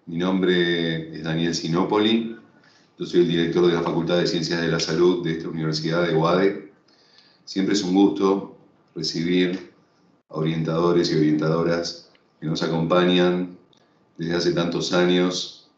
Mi nombre es Daniel Sinopoli, yo soy el director de la Facultad de Ciencias de la Salud de esta Universidad de UADE. Siempre es un gusto recibir a orientadores y orientadoras que nos acompañan desde hace tantos años.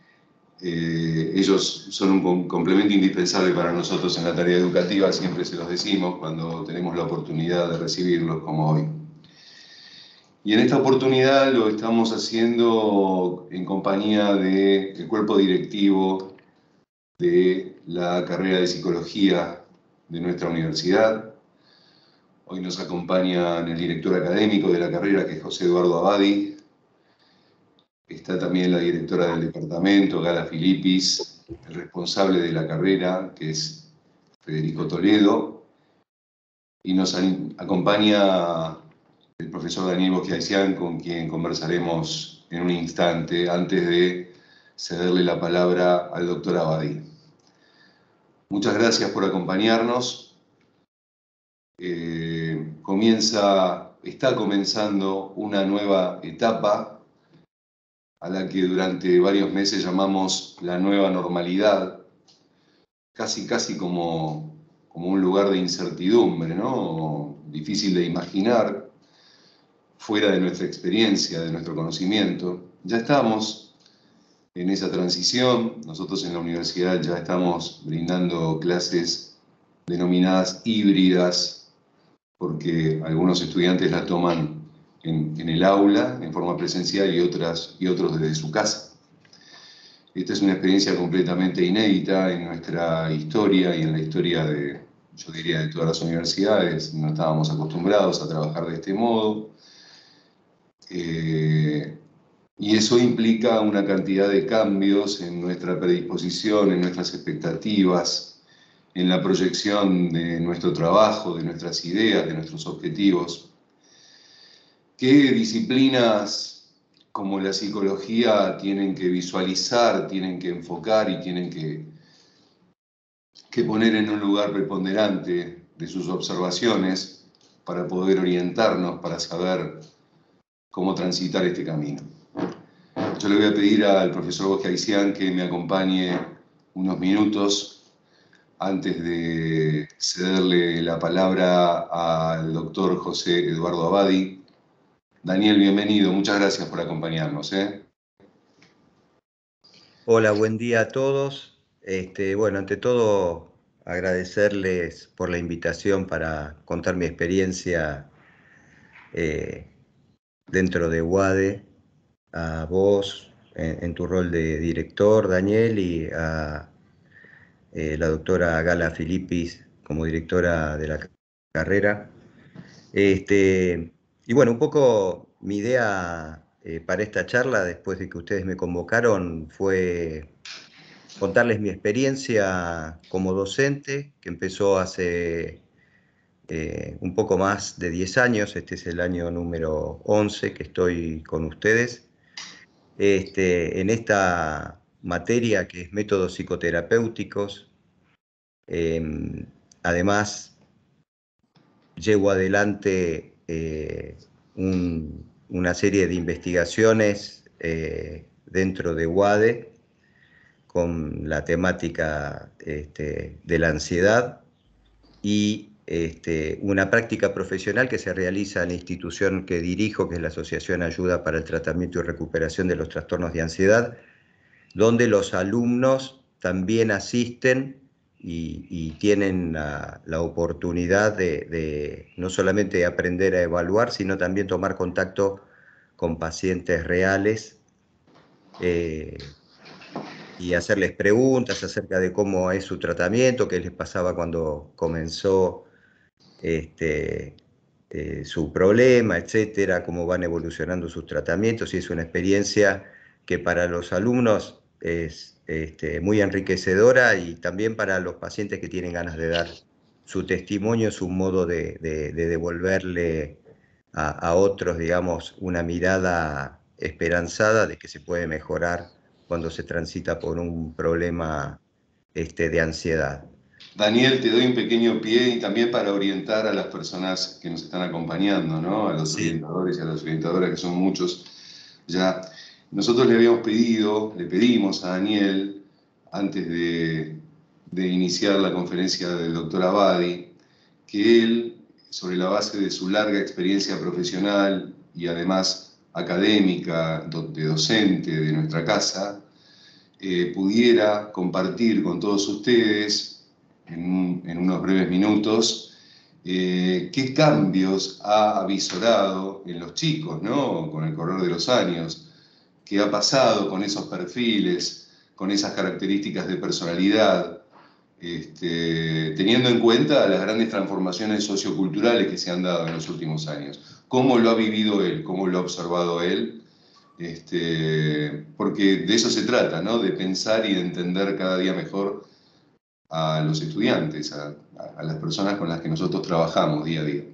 Ellos son un complemento indispensable para nosotros en la tarea educativa, siempre se los decimos cuando tenemos la oportunidad de recibirlos como hoy. Y en esta oportunidad lo estamos haciendo en compañía del cuerpo directivo de la carrera de Psicología de nuestra universidad. Hoy nos acompañan el director académico de la carrera, que es José Eduardo Abadi. Está también la directora del departamento, Gala Filippis, el responsable de la carrera, que es Federico Toledo. Y nos acompaña el profesor Daniel Bosquiaisian, con quien conversaremos en un instante, antes de cederle la palabra al doctor Abadi. Muchas gracias por acompañarnos. Está comenzando una nueva etapa a la que durante varios meses llamamos la nueva normalidad, casi como un lugar de incertidumbre, ¿no? Difícil de imaginar, fuera de nuestra experiencia, de nuestro conocimiento. Ya estamos en esa transición. Nosotros en la universidad ya estamos brindando clases denominadas híbridas, porque algunos estudiantes las toman en el aula, en forma presencial, y otros desde su casa. Esta es una experiencia completamente inédita en nuestra historia y en la historia yo diría, de todas las universidades. No estábamos acostumbrados a trabajar de este modo. Y eso implica una cantidad de cambios en nuestra predisposición, en nuestras expectativas, en la proyección de nuestro trabajo, de nuestras ideas, de nuestros objetivos. ¿Qué disciplinas como la psicología tienen que visualizar, tienen que enfocar y tienen que poner en un lugar preponderante de sus observaciones para poder orientarnos, para saber cómo transitar este camino? Yo le voy a pedir al profesor Bosquiaisian que me acompañe unos minutos antes de cederle la palabra al doctor José Eduardo Abadi. Daniel, bienvenido. Muchas gracias por acompañarnos. Hola, buen día a todos. Bueno, ante todo, agradecerles por la invitación para contar mi experiencia dentro de UADE, a vos en tu rol de director, Daniel, y a la doctora Gala Filippis como directora de la carrera. Y bueno, un poco mi idea para esta charla, después de que ustedes me convocaron, fue contarles mi experiencia como docente, que empezó hace un poco más de 10 años. Este es el año número 11 que estoy con ustedes. En esta materia que es métodos psicoterapéuticos. Además, llevo adelante una serie de investigaciones dentro de UADE con la temática de la ansiedad y una práctica profesional que se realiza en la institución que dirijo, que es la Asociación Ayuda para el Tratamiento y Recuperación de los Trastornos de Ansiedad, donde los alumnos también asisten y tienen la oportunidad de no solamente aprender a evaluar, sino también tomar contacto con pacientes reales y hacerles preguntas acerca de cómo es su tratamiento, qué les pasaba cuando comenzó su problema, etcétera, cómo van evolucionando sus tratamientos, y es una experiencia que para los alumnos es muy enriquecedora, y también para los pacientes que tienen ganas de dar su testimonio, es un modo de devolverle a otros, digamos, una mirada esperanzada de que se puede mejorar cuando se transita por un problema de ansiedad. Daniel, te doy un pequeño pie y también para orientar a las personas que nos están acompañando, ¿no? A los orientadores y a las orientadoras, que son muchos ya. Nosotros le pedimos a Daniel, antes de iniciar la conferencia del doctor Abadi, que él, sobre la base de su larga experiencia profesional y además académica, de docente de nuestra casa, pudiera compartir con todos ustedes en unos breves minutos qué cambios ha avisorado en los chicos, ¿no? Con el correr de los años, qué ha pasado con esos perfiles, con esas características de personalidad, teniendo en cuenta las grandes transformaciones socioculturales que se han dado en los últimos años. ¿Cómo lo ha vivido él? ¿Cómo lo ha observado él? Porque de eso se trata, ¿no? De pensar y de entender cada día mejor a los estudiantes, a las personas con las que nosotros trabajamos día a día.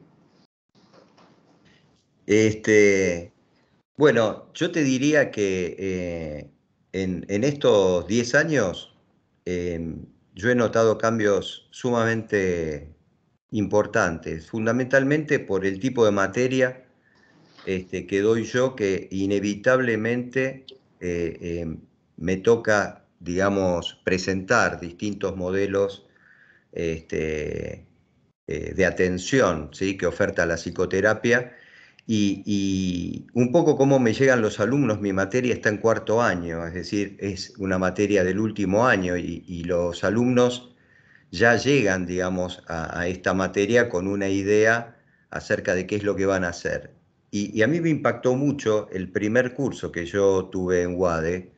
Bueno, yo te diría que en estos 10 años yo he notado cambios sumamente importantes, fundamentalmente por el tipo de materia que doy yo, que inevitablemente me toca, digamos, presentar distintos modelos de atención, ¿sí?, que oferta la psicoterapia. Y un poco cómo me llegan los alumnos, mi materia está en cuarto año, es decir, es una materia del último año y los alumnos ya llegan, digamos, a esta materia con una idea acerca de qué es lo que van a hacer. Y a mí me impactó mucho el primer curso que yo tuve en UADE,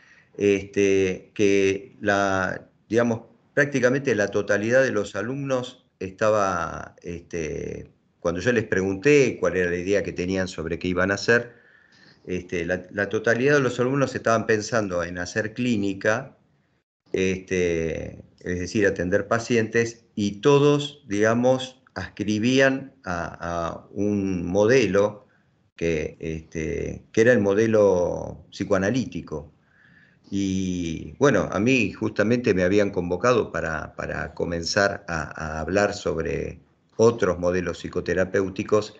que digamos, prácticamente la totalidad de los alumnos estaba, cuando yo les pregunté cuál era la idea que tenían sobre qué iban a hacer, la totalidad de los alumnos estaban pensando en hacer clínica, es decir, atender pacientes, y todos, digamos, ascribían a un modelo que era el modelo psicoanalítico. Y bueno, a mí justamente me habían convocado para comenzar a hablar sobre otros modelos psicoterapéuticos,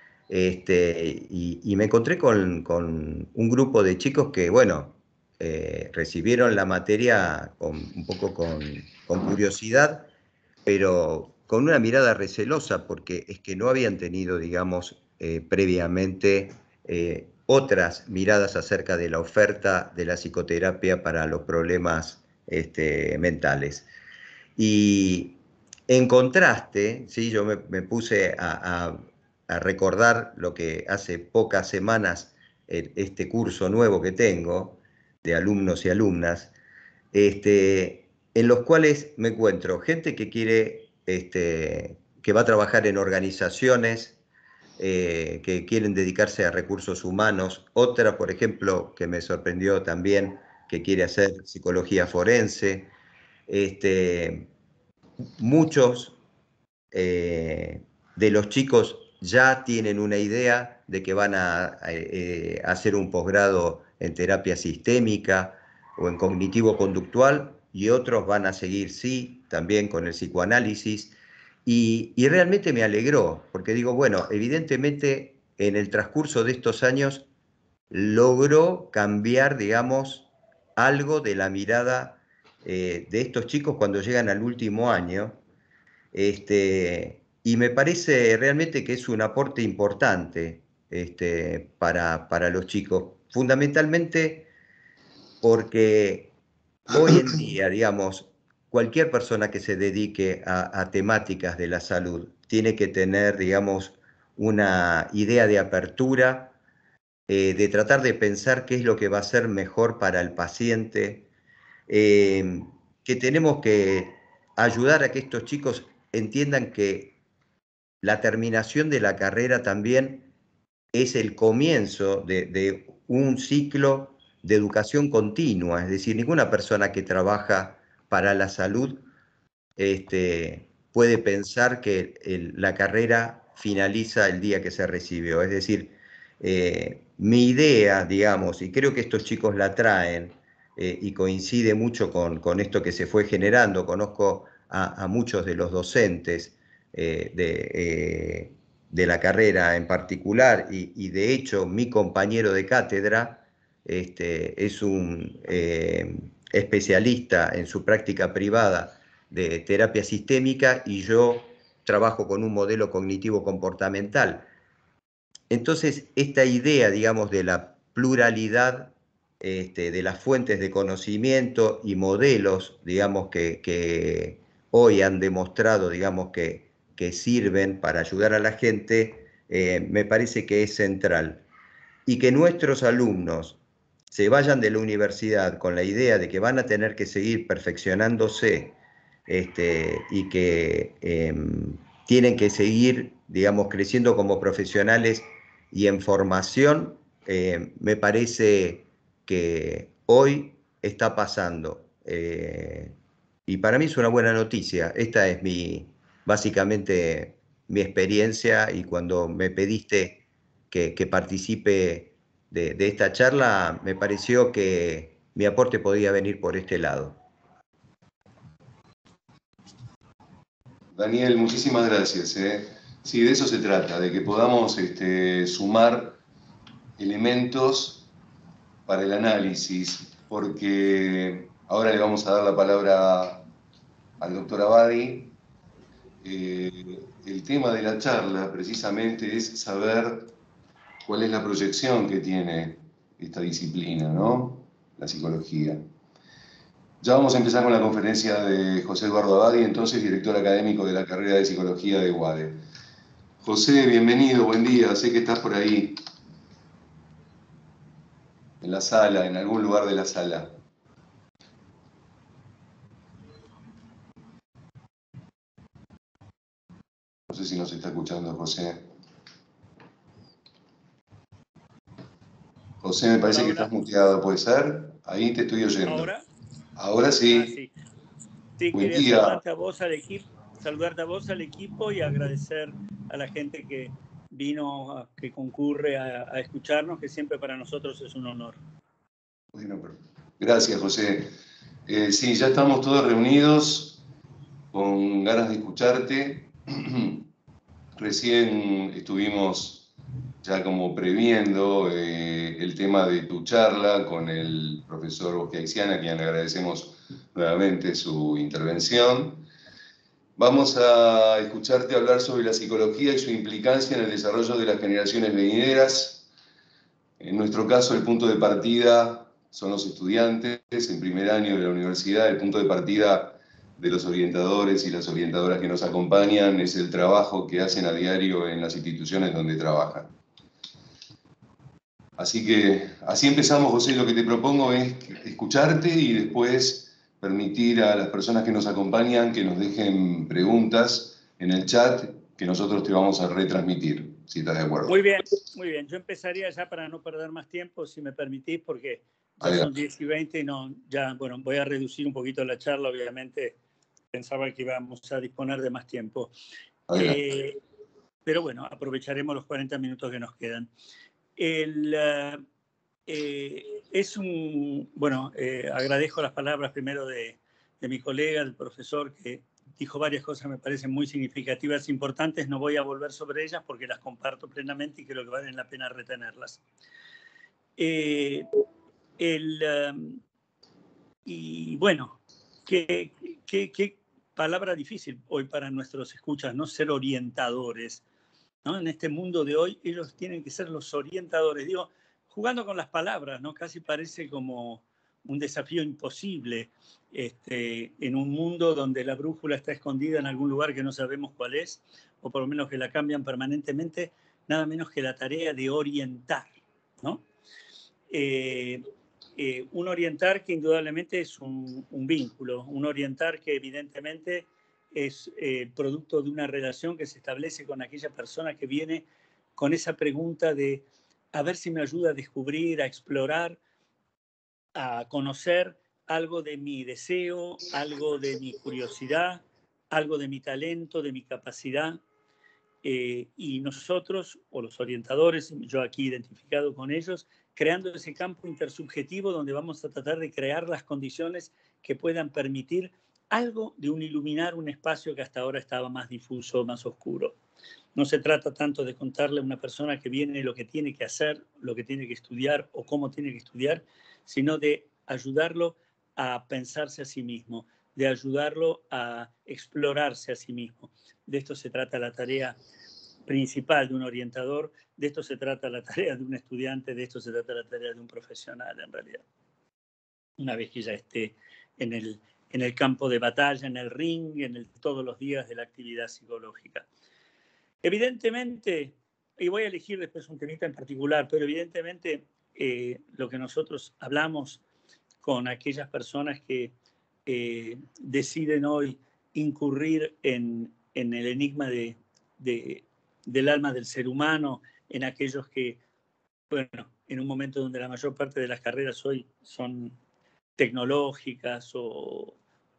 y me encontré con un grupo de chicos que, bueno, recibieron la materia un poco con curiosidad, pero con una mirada recelosa, porque es que no habían tenido, digamos, previamente otras miradas acerca de la oferta de la psicoterapia para los problemas mentales. Y en contraste, ¿sí?, yo me puse a recordar lo que hace pocas semanas, este curso nuevo que tengo de alumnos y alumnas, en los cuales me encuentro gente que quiere, que va a trabajar en organizaciones, que quieren dedicarse a recursos humanos, otra, por ejemplo, que me sorprendió también, que quiere hacer psicología forense. Muchos de los chicos ya tienen una idea de que van a hacer un posgrado en terapia sistémica o en cognitivo-conductual, y otros van a seguir, sí, también con el psicoanálisis. Y realmente me alegró, porque digo, bueno, evidentemente en el transcurso de estos años logró cambiar, digamos, algo de la mirada de estos chicos cuando llegan al último año. Y me parece realmente que es un aporte importante para los chicos, fundamentalmente porque hoy en día, digamos, cualquier persona que se dedique a temáticas de la salud tiene que tener, digamos, una idea de apertura, de tratar de pensar qué es lo que va a ser mejor para el paciente, que tenemos que ayudar a que estos chicos entiendan que la terminación de la carrera también es el comienzo de un ciclo de educación continua, es decir, ninguna persona que trabaja para la salud puede pensar que la carrera finaliza el día que se recibió. Es decir, mi idea, digamos, y creo que estos chicos la traen, y coincide mucho con esto que se fue generando. Conozco a muchos de los docentes de la carrera en particular, y de hecho mi compañero de cátedra es un especialista en su práctica privada de terapia sistémica y yo trabajo con un modelo cognitivo-comportamental. Entonces, esta idea, digamos, de la pluralidad de las fuentes de conocimiento y modelos, digamos, que hoy han demostrado, digamos, que sirven para ayudar a la gente, me parece que es central. Y que nuestros alumnos se vayan de la universidad con la idea de que van a tener que seguir perfeccionándose y que tienen que seguir, digamos, creciendo como profesionales y en formación, me parece que hoy está pasando. Y para mí es una buena noticia. Esta es básicamente mi experiencia, y cuando me pediste que participe de esta charla, me pareció que mi aporte podía venir por este lado. Daniel, muchísimas gracias. Sí, de eso se trata, de que podamos sumar elementos para el análisis, porque ahora le vamos a dar la palabra al doctor Abadi. El tema de la charla precisamente es saber cuál es la proyección que tiene esta disciplina, ¿no? La psicología. Ya vamos a empezar con la conferencia de José Eduardo Abadi, entonces director académico de la carrera de Psicología de UADE. José, bienvenido, buen día, sé que estás por ahí, en la sala, en algún lugar de la sala. No sé si nos está escuchando, José. José, me parece que estás muteado, ¿puede ser? Ahí te estoy oyendo. ¿Ahora? Ahora sí. Sí. Sí, Buen quería día. saludarte a vos al equipo y agradecer a la gente que vino, que concurre a escucharnos, que siempre para nosotros es un honor. Bueno, gracias, José. Sí, ya estamos todos reunidos con ganas de escucharte. Recién estuvimos ya como previendo el tema de tu charla con el profesor Bosque Aixiana, a quien le agradecemos nuevamente su intervención. Vamos a escucharte hablar sobre la psicología y su implicancia en el desarrollo de las generaciones venideras. En nuestro caso, el punto de partida son los estudiantes en primer año de la universidad. El punto de partida de los orientadores y las orientadoras que nos acompañan es el trabajo que hacen a diario en las instituciones donde trabajan. Así que así empezamos, José. Lo que te propongo es escucharte y después permitir a las personas que nos acompañan que nos dejen preguntas en el chat que nosotros te vamos a retransmitir, si estás de acuerdo. Muy bien, muy bien. Yo empezaría ya para no perder más tiempo, si me permitís, porque ya son 10 y 20 y bueno, voy a reducir un poquito la charla, obviamente. Pensaba que íbamos a disponer de más tiempo. Pero bueno, aprovecharemos los 40 minutos que nos quedan. Agradezco las palabras primero de mi colega, del profesor, que dijo varias cosas me parecen muy significativas, importantes. No voy a volver sobre ellas porque las comparto plenamente y creo que valen la pena retenerlas. Y bueno, qué palabra difícil hoy para nuestros escuchas, ¿no? Ser orientadores, ¿no? En este mundo de hoy, ellos tienen que ser los orientadores. Digo, jugando con las palabras, ¿no? Casi parece como un desafío imposible en un mundo donde la brújula está escondida en algún lugar que no sabemos cuál es, o por lo menos que la cambian permanentemente, nada menos que la tarea de orientar, ¿no? Un orientar que indudablemente es un vínculo, un orientar que evidentemente es producto de una relación que se establece con aquella persona que viene con esa pregunta de a ver si me ayuda a descubrir, a explorar, a conocer algo de mi deseo, algo de mi curiosidad, algo de mi talento, de mi capacidad. Y nosotros, o los orientadores, yo aquí identificado con ellos, creando ese campo intersubjetivo donde vamos a tratar de crear las condiciones que puedan permitir algo de iluminar un espacio que hasta ahora estaba más difuso, más oscuro. No se trata tanto de contarle a una persona que viene lo que tiene que hacer, lo que tiene que estudiar o cómo tiene que estudiar, sino de ayudarlo a pensarse a sí mismo, de ayudarlo a explorarse a sí mismo. De esto se trata la tarea principal de un orientador, de esto se trata la tarea de un estudiante, de esto se trata la tarea de un profesional en realidad. Una vez que ya esté en el campo de batalla, en el ring, todos los días de la actividad psicológica. Evidentemente, y voy a elegir después un temita en particular, pero evidentemente lo que nosotros hablamos con aquellas personas que deciden hoy incurrir en el enigma del alma del ser humano, en aquellos que, bueno, en un momento donde la mayor parte de las carreras hoy son tecnológicas o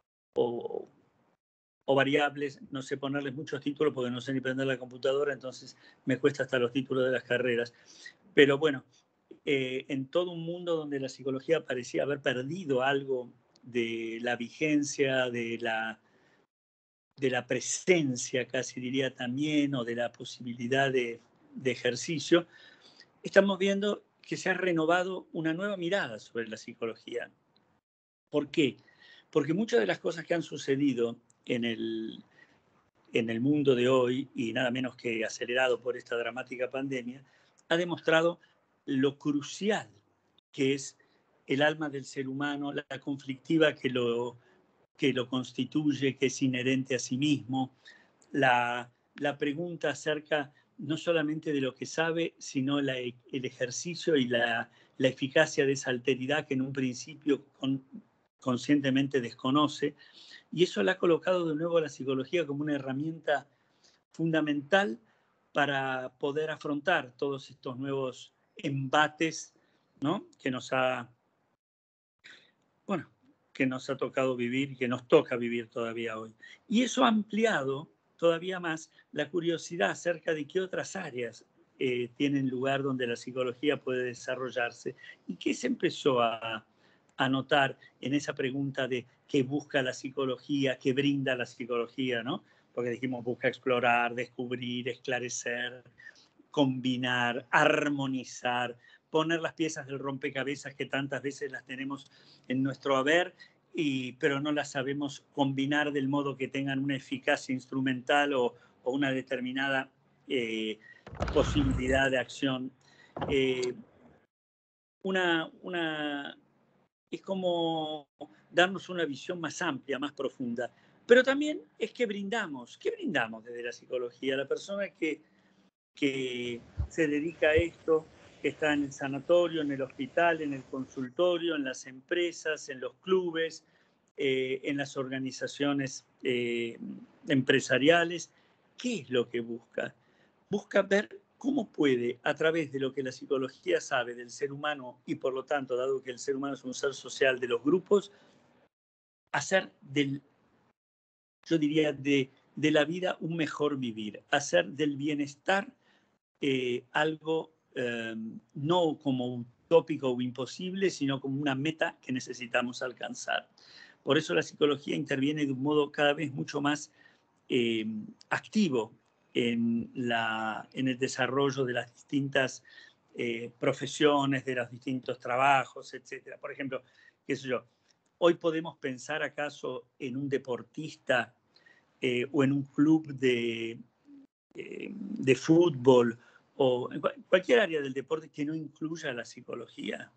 variables, no sé ponerles muchos títulos porque no sé ni prender la computadora, entonces me cuesta hasta los títulos de las carreras. Pero bueno, en todo un mundo donde la psicología parecía haber perdido algo de la vigencia, de la presencia, casi diría también, o de la posibilidad de ejercicio, estamos viendo que se ha renovado una nueva mirada sobre la psicología. ¿Por qué? Porque muchas de las cosas que han sucedido en el mundo de hoy, y nada menos que acelerado por esta dramática pandemia, ha demostrado lo crucial que es el alma del ser humano, la conflictiva que lo constituye, que es inherente a sí mismo, la pregunta acerca no solamente de lo que sabe, sino el ejercicio y la eficacia de esa alteridad que en un principio conscientemente desconoce. Y eso le ha colocado de nuevo a la psicología como una herramienta fundamental para poder afrontar todos estos nuevos embates, ¿no? que nos ha tocado vivir y que nos toca vivir todavía hoy. Y eso ha ampliado todavía más la curiosidad acerca de qué otras áreas tienen lugar donde la psicología puede desarrollarse y qué se empezó a notar en esa pregunta de qué busca la psicología, qué brinda la psicología, ¿no? Porque dijimos busca explorar, descubrir, esclarecer, combinar, armonizar, poner las piezas del rompecabezas que tantas veces las tenemos en nuestro haber, pero no las sabemos combinar del modo que tengan una eficacia instrumental o una determinada posibilidad de acción. Es como darnos una visión más amplia, más profunda. Pero también es que brindamos. ¿Qué brindamos desde la psicología? La persona que se dedica a esto, que está en el sanatorio, en el hospital, en el consultorio, en las empresas, en los clubes, en las organizaciones empresariales. ¿Qué es lo que busca? Busca ver cómo puede, a través de lo que la psicología sabe del ser humano y por lo tanto, dado que el ser humano es un ser social de los grupos, hacer yo diría, de la vida un mejor vivir, hacer del bienestar algo no como utópico o imposible, sino como una meta que necesitamos alcanzar. Por eso la psicología interviene de un modo cada vez mucho más activo en el desarrollo de las distintas profesiones, de los distintos trabajos, etc. Por ejemplo, qué sé yo, hoy podemos pensar acaso en un deportista o en un club de fútbol o en cualquier área del deporte que no incluya la psicología.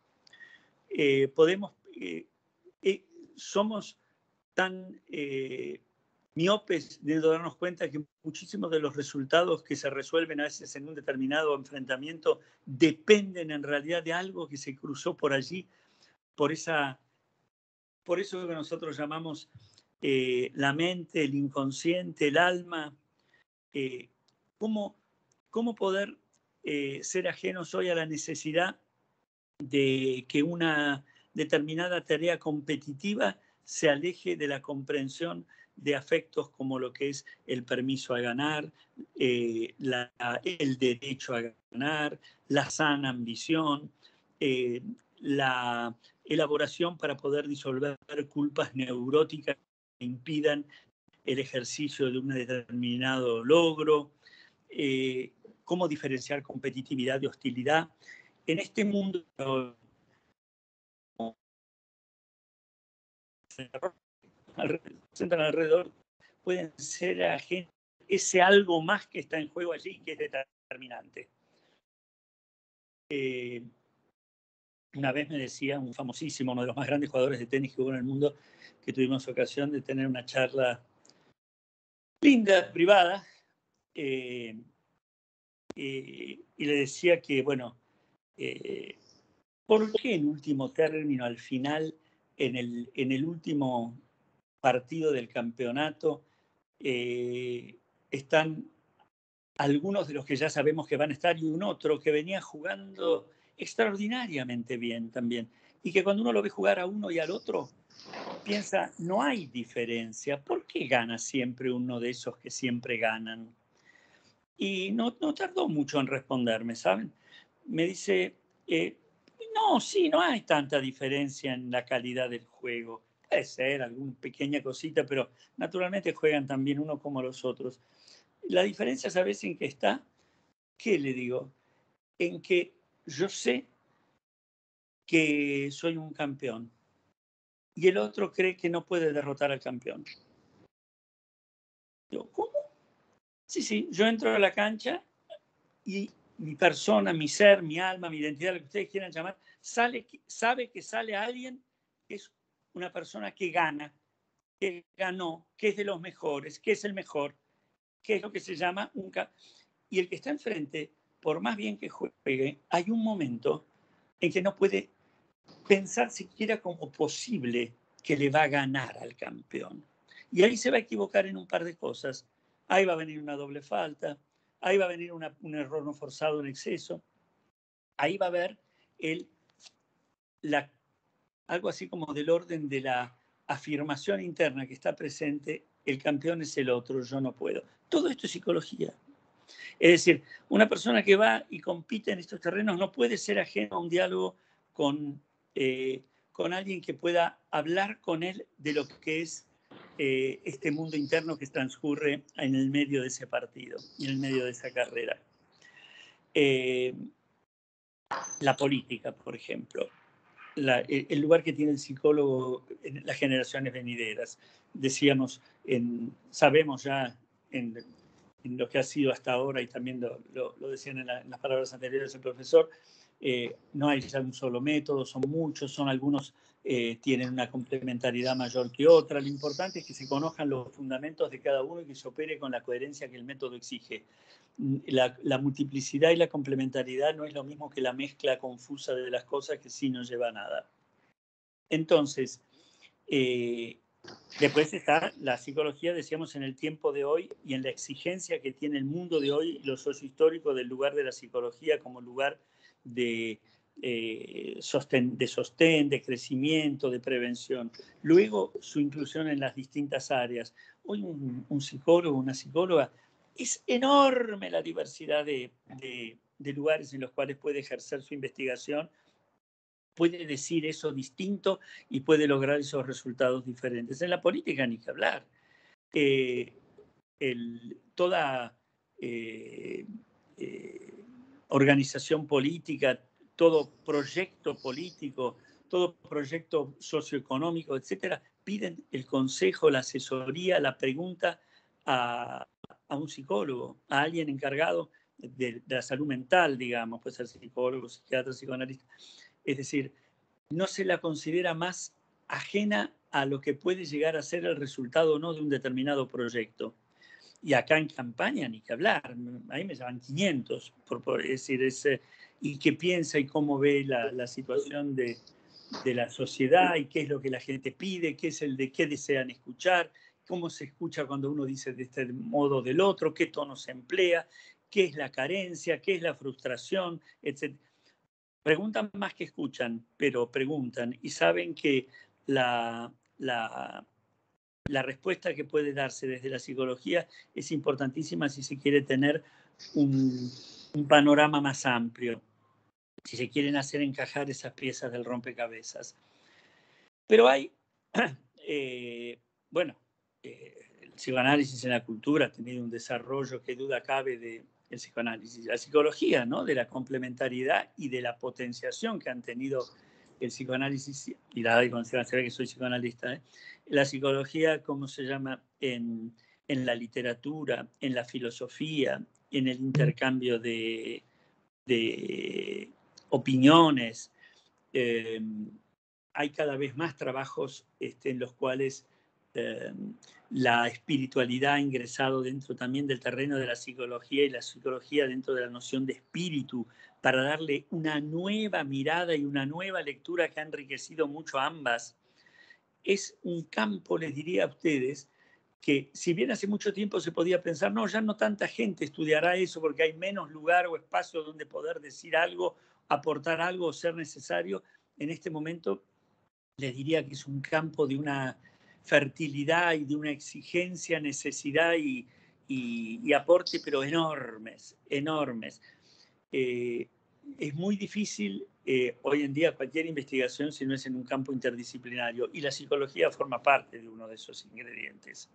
Somos tan miopes de darnos cuenta que muchísimos de los resultados que se resuelven a veces en un determinado enfrentamiento dependen en realidad de algo que se cruzó por allí, por eso que nosotros llamamos la mente, el inconsciente, el alma. ¿Cómo poder ser ajenos hoy a la necesidad de que una determinada tarea competitiva se aleje de la comprensión de afectos como lo que es el permiso a ganar, el derecho a ganar, la sana ambición, la elaboración para poder disolver culpas neuróticas que impidan el ejercicio de un determinado logro, cómo diferenciar competitividad de hostilidad. En este mundo centran alrededor, pueden ser ese algo más que está en juego allí, que es determinante. Una vez me decía un famosísimo, uno de los más grandes jugadores de tenis que hubo en el mundo, que tuvimos ocasión de tener una charla linda, privada, y le decía que, bueno, ¿por qué en último término, al final, en el último partido del campeonato, están algunos de los que ya sabemos que van a estar y un otro que venía jugando extraordinariamente bien también? Y que cuando uno lo ve jugar a uno y al otro, piensa, no hay diferencia. ¿Por qué gana siempre uno de esos que siempre ganan? Y no tardó mucho en responderme, ¿saben? Me dice, no, sí, no hay tanta diferencia en la calidad del juego. Puede ser alguna pequeña cosita, pero naturalmente juegan también uno como los otros. La diferencia, ¿sabes en qué está? ¿Qué le digo? En que yo sé que soy un campeón y el otro cree que no puede derrotar al campeón. Yo, ¿cómo? Sí, yo entro a la cancha y mi persona, mi ser, mi alma, mi identidad, lo que ustedes quieran llamar, sabe que sale alguien que es una persona que gana, que ganó, que es de los mejores, que es el mejor, que es lo que se llama un... Y el que está enfrente, por más bien que juegue, hay un momento en que no puede pensar siquiera como posible que le va a ganar al campeón. Y ahí se va a equivocar en un par de cosas. Ahí va a venir una doble falta, ahí va a venir un error no forzado en exceso, ahí va a haber algo así como del orden de la afirmación interna que está presente, el campeón es el otro, yo no puedo. Todo esto es psicología. Es decir, una persona que va y compite en estos terrenos no puede ser ajeno a un diálogo con alguien que pueda hablar con él de lo que es este mundo interno que transcurre en el medio de ese partido y en el medio de esa carrera. La política, por ejemplo, el lugar que tiene el psicólogo en las generaciones venideras. Decíamos, sabemos ya en lo que ha sido hasta ahora, y también lo decían en las palabras anteriores el profesor, no hay ya un solo método, son muchos, algunos tienen una complementariedad mayor que otra. Lo importante es que se conozcan los fundamentos de cada uno y que se opere con la coherencia que el método exige. La multiplicidad y la complementariedad no es lo mismo que la mezcla confusa de las cosas, que sí no lleva a nada. Entonces, después está la psicología, decíamos, en el tiempo de hoy y en la exigencia que tiene el mundo de hoy, lo sociohistórico del lugar de la psicología como lugar de sostén, de crecimiento, de prevención. Luego, su inclusión en las distintas áreas. Hoy un psicólogo, una psicóloga, es enorme la diversidad de lugares en los cuales puede ejercer su investigación, puede decir eso distinto y puede lograr esos resultados diferentes. En la política ni que hablar. Toda organización política, todo proyecto político, todo proyecto socioeconómico, etcétera, piden el consejo, la asesoría, la pregunta a un psicólogo, a alguien encargado de la salud mental, digamos, puede ser psicólogo, psiquiatra, psicoanalista. Es decir, no se la considera más ajena a lo que puede llegar a ser el resultado o no de un determinado proyecto. Y acá en campaña ni que hablar, ahí me llaman 500, por decir, y qué piensa y cómo ve la situación de la sociedad y qué es lo que la gente pide, qué desean escuchar, cómo se escucha cuando uno dice de este modo o del otro, qué tono se emplea, qué es la carencia, qué es la frustración, etc. Preguntan más que escuchan, pero preguntan y saben que la respuesta que puede darse desde la psicología es importantísima si se quiere tener un panorama más amplio, si se quieren hacer encajar esas piezas del rompecabezas. Pero hay, el psicoanálisis en la cultura ha tenido un desarrollo que duda cabe el psicoanálisis. La psicología, ¿no? De la complementariedad y de la potenciación que han tenido el psicoanálisis y la se ve que soy psicoanalista, ¿eh? La psicología, ¿cómo se llama? En la literatura, en la filosofía, en el intercambio de opiniones. Hay cada vez más trabajos en los cuales la espiritualidad ha ingresado dentro también del terreno de la psicología y la psicología dentro de la noción de espíritu para darle una nueva mirada y una nueva lectura que ha enriquecido mucho a ambas. Es un campo, les diría a ustedes, que si bien hace mucho tiempo se podía pensar, no, ya no tanta gente estudiará eso porque hay menos lugar o espacio donde poder decir algo, aportar algo o ser necesario, en este momento les diría que es un campo de una fertilidad y de una exigencia, necesidad y aporte, pero enormes, enormes. Es muy difícil hoy en día cualquier investigación si no es en un campo interdisciplinario, y la psicología forma parte de uno de esos ingredientes.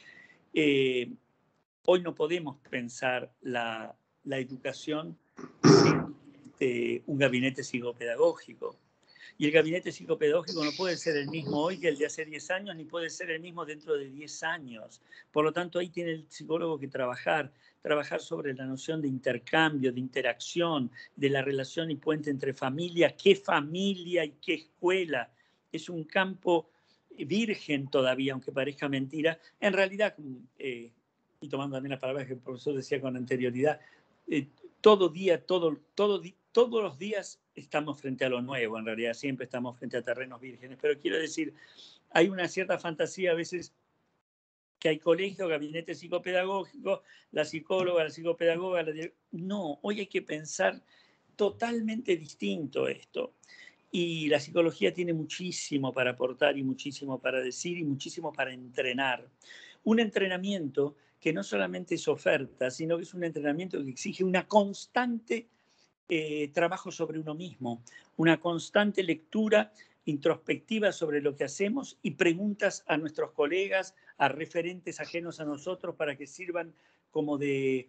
Hoy no podemos pensar la educación sin un gabinete psicopedagógico. Y el gabinete psicopedagógico no puede ser el mismo hoy que el de hace 10 años, ni puede ser el mismo dentro de 10 años. Por lo tanto, ahí tiene el psicólogo que trabajar sobre la noción de intercambio, de interacción, de la relación y puente entre familia, qué familia y qué escuela. Es un campo virgen todavía, aunque parezca mentira. En realidad, y tomando también las palabras que el profesor decía con anterioridad, todos los días estamos frente a lo nuevo, en realidad siempre estamos frente a terrenos vírgenes, pero quiero decir, hay una cierta fantasía a veces que hay colegios, gabinetes psicopedagógicos, la psicóloga, la psicopedagoga, no, hoy hay que pensar totalmente distinto esto. Y la psicología tiene muchísimo para aportar y muchísimo para decir y muchísimo para entrenar. Un entrenamiento que no solamente es oferta, sino que es un entrenamiento que exige una constante trabajo sobre uno mismo, una constante lectura introspectiva sobre lo que hacemos y preguntas a nuestros colegas, a referentes ajenos a nosotros para que sirvan como de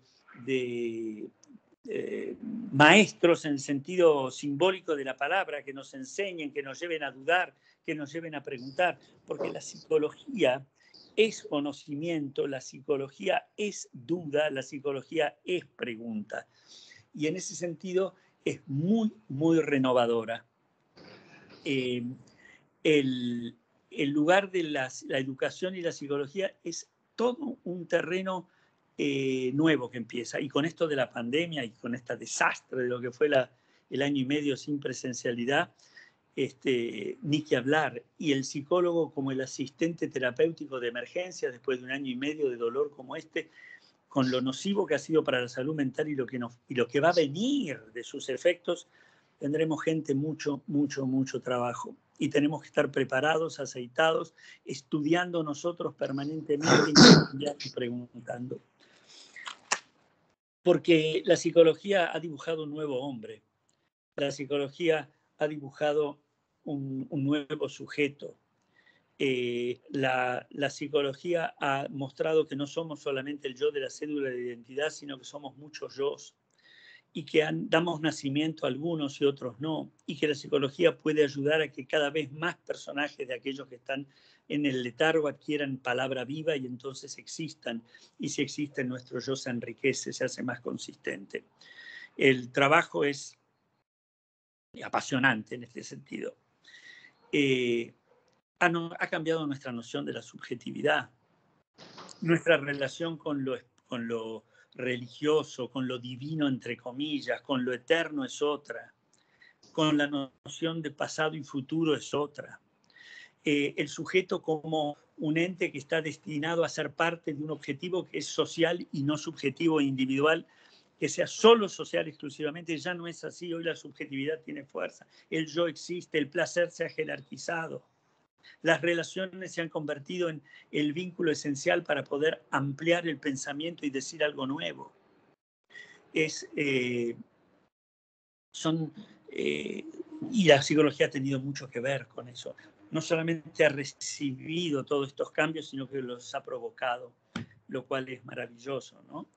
maestros en el sentido simbólico de la palabra, que nos enseñen, que nos lleven a dudar, que nos lleven a preguntar, porque la psicología es conocimiento, la psicología es duda, la psicología es pregunta. Y en ese sentido es muy, muy renovadora. El lugar de la educación y la psicología es todo un terreno nuevo que empieza. Y con esto de la pandemia y con este desastre de lo que fue el año y medio sin presencialidad, ni que hablar. Y el psicólogo como el asistente terapéutico de emergencia después de un año y medio de dolor como este, con lo nocivo que ha sido para la salud mental y lo que va a venir de sus efectos, tendremos gente mucho, mucho, mucho trabajo. Y tenemos que estar preparados, aceitados, estudiando nosotros permanentemente y preguntando. Porque la psicología ha dibujado un nuevo hombre. La psicología ha dibujado un nuevo sujeto. La psicología ha mostrado que no somos solamente el yo de la cédula de identidad, sino que somos muchos yos y que damos nacimiento a algunos y otros no, y que la psicología puede ayudar a que cada vez más personajes de aquellos que están en el letargo adquieran palabra viva y entonces existan, y si existen nuestro yo se enriquece, se hace más consistente. El trabajo es apasionante en este sentido. Ha cambiado nuestra noción de la subjetividad, nuestra relación con lo religioso, con lo divino, entre comillas, con lo eterno es otra, con la noción de pasado y futuro es otra. El sujeto como un ente que está destinado a ser parte de un objetivo que es social y no subjetivo e individual, que sea solo social exclusivamente, ya no es así. Hoy la subjetividad tiene fuerza, el yo existe, el placer se ha jerarquizado. Las relaciones se han convertido en el vínculo esencial para poder ampliar el pensamiento y decir algo nuevo. Y la psicología ha tenido mucho que ver con eso. No solamente ha recibido todos estos cambios, sino que los ha provocado, lo cual es maravilloso, ¿no?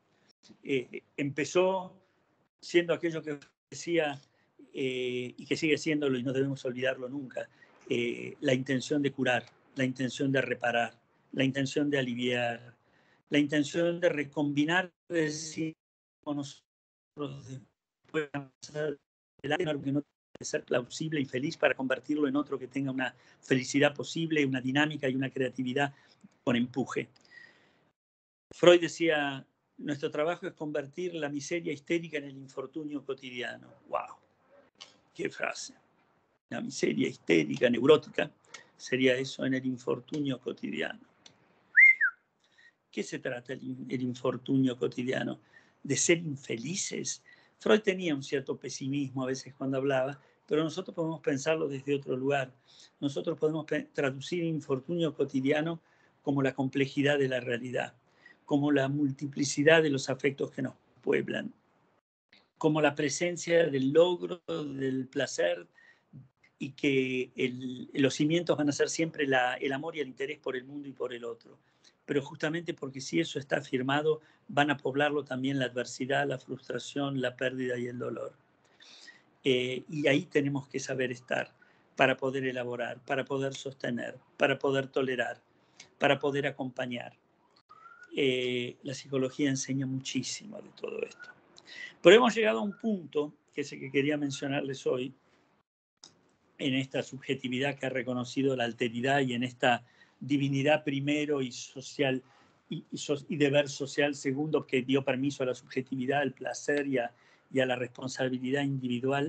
empezó siendo aquello que decía, y que sigue siéndolo y no debemos olvidarlo nunca, la intención de curar, la intención de reparar, la intención de aliviar, la intención de recombinar, de decir, nosotros después de algo que no puede ser plausible y feliz para convertirlo en otro que tenga una felicidad posible, una dinámica y una creatividad con empuje. Freud decía, nuestro trabajo es convertir la miseria histérica en el infortunio cotidiano. ¡Wow! ¡Qué frase! La miseria histérica, neurótica, sería eso en el infortunio cotidiano. ¿Qué se trata el infortunio cotidiano? ¿De ser infelices? Freud tenía un cierto pesimismo a veces cuando hablaba, pero nosotros podemos pensarlo desde otro lugar. Nosotros podemos traducir infortunio cotidiano como la complejidad de la realidad, como la multiplicidad de los afectos que nos pueblan, como la presencia del logro, del placer, y que los cimientos van a ser siempre el amor y el interés por el mundo y por el otro. Pero justamente porque si eso está afirmado, van a poblarlo también la adversidad, la frustración, la pérdida y el dolor. Y ahí tenemos que saber estar para poder elaborar, para poder sostener, para poder tolerar, para poder acompañar. La psicología enseña muchísimo de todo esto. Pero hemos llegado a un punto, que es el que quería mencionarles hoy, en esta subjetividad que ha reconocido la alteridad y en esta divinidad primero y social y deber social segundo, que dio permiso a la subjetividad, al placer y a la responsabilidad individual.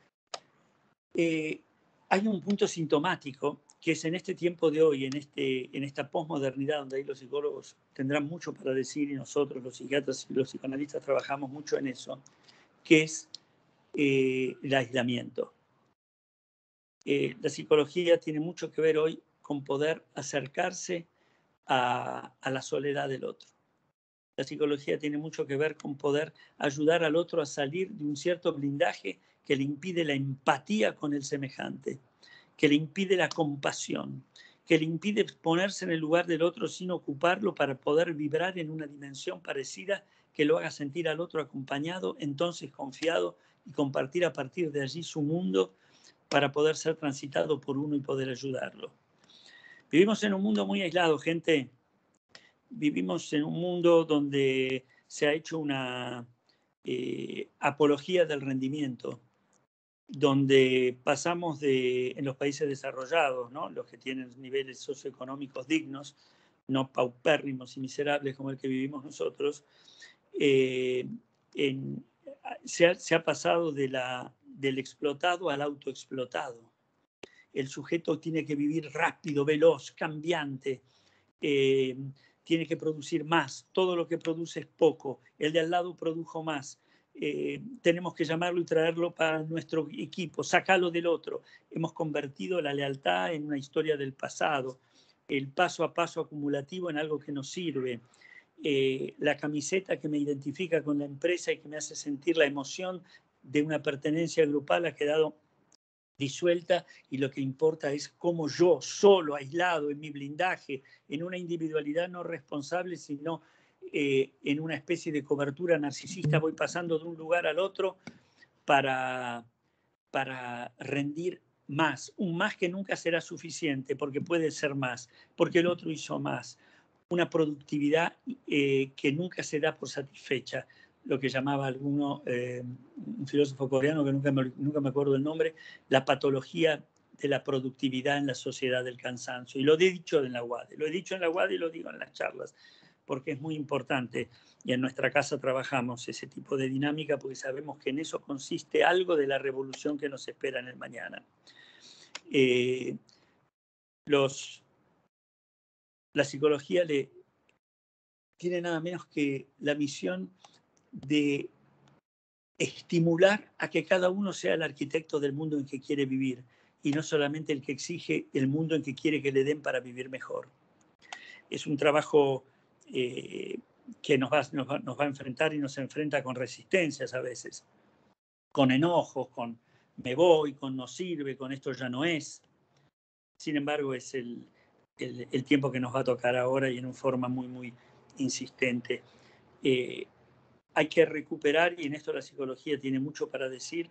Hay un punto sintomático que es en este tiempo de hoy, en esta posmodernidad, donde ahí los psicólogos tendrán mucho para decir y nosotros, los psiquiatras y los psicoanalistas, trabajamos mucho en eso, que es el aislamiento. La psicología tiene mucho que ver hoy con poder acercarse a la soledad del otro. La psicología tiene mucho que ver con poder ayudar al otro a salir de un cierto blindaje que le impide la empatía con el semejante, que le impide la compasión, que le impide ponerse en el lugar del otro sin ocuparlo para poder vibrar en una dimensión parecida que lo haga sentir al otro acompañado, entonces confiado, y compartir a partir de allí su mundo para poder ser transitado por uno y poder ayudarlo. Vivimos en un mundo muy aislado, gente. Vivimos en un mundo donde se ha hecho una apología del rendimiento, donde pasamos en los países desarrollados, ¿no? Los que tienen niveles socioeconómicos dignos, no paupérrimos y miserables como el que vivimos nosotros, se ha pasado del explotado al autoexplotado. El sujeto tiene que vivir rápido, veloz, cambiante, tiene que producir más, todo lo que produce es poco, el de al lado produjo más, tenemos que llamarlo y traerlo para nuestro equipo, sacarlo del otro. Hemos convertido la lealtad en una historia del pasado, el paso a paso acumulativo en algo que nos sirve. La camiseta que me identifica con la empresa y que me hace sentir la emoción de una pertenencia grupal ha quedado disuelta, y lo que importa es cómo yo, solo, aislado, en mi blindaje, en una individualidad no responsable, sino en una especie de cobertura narcisista, voy pasando de un lugar al otro para rendir más, un más que nunca será suficiente, porque puede ser más, porque el otro hizo más, una productividad que nunca se da por satisfecha, lo que llamaba un filósofo coreano que nunca me acuerdo el nombre, la patología de la productividad en la sociedad del cansancio. Y lo he dicho en la UADE, y lo digo en las charlas, porque es muy importante, y en nuestra casa trabajamos ese tipo de dinámica porque sabemos que en eso consiste algo de la revolución que nos espera en el mañana. La psicología tiene nada menos que la misión de estimular a que cada uno sea el arquitecto del mundo en que quiere vivir, y no solamente el que exige el mundo en que quiere que le den para vivir mejor. Es un trabajo que nos va a enfrentar y nos enfrenta con resistencias a veces, con enojos, con me voy, con no sirve, con esto ya no es. Sin embargo, es el tiempo que nos va a tocar ahora, y en una forma muy, muy insistente. hay que recuperar, y en esto la psicología tiene mucho para decir,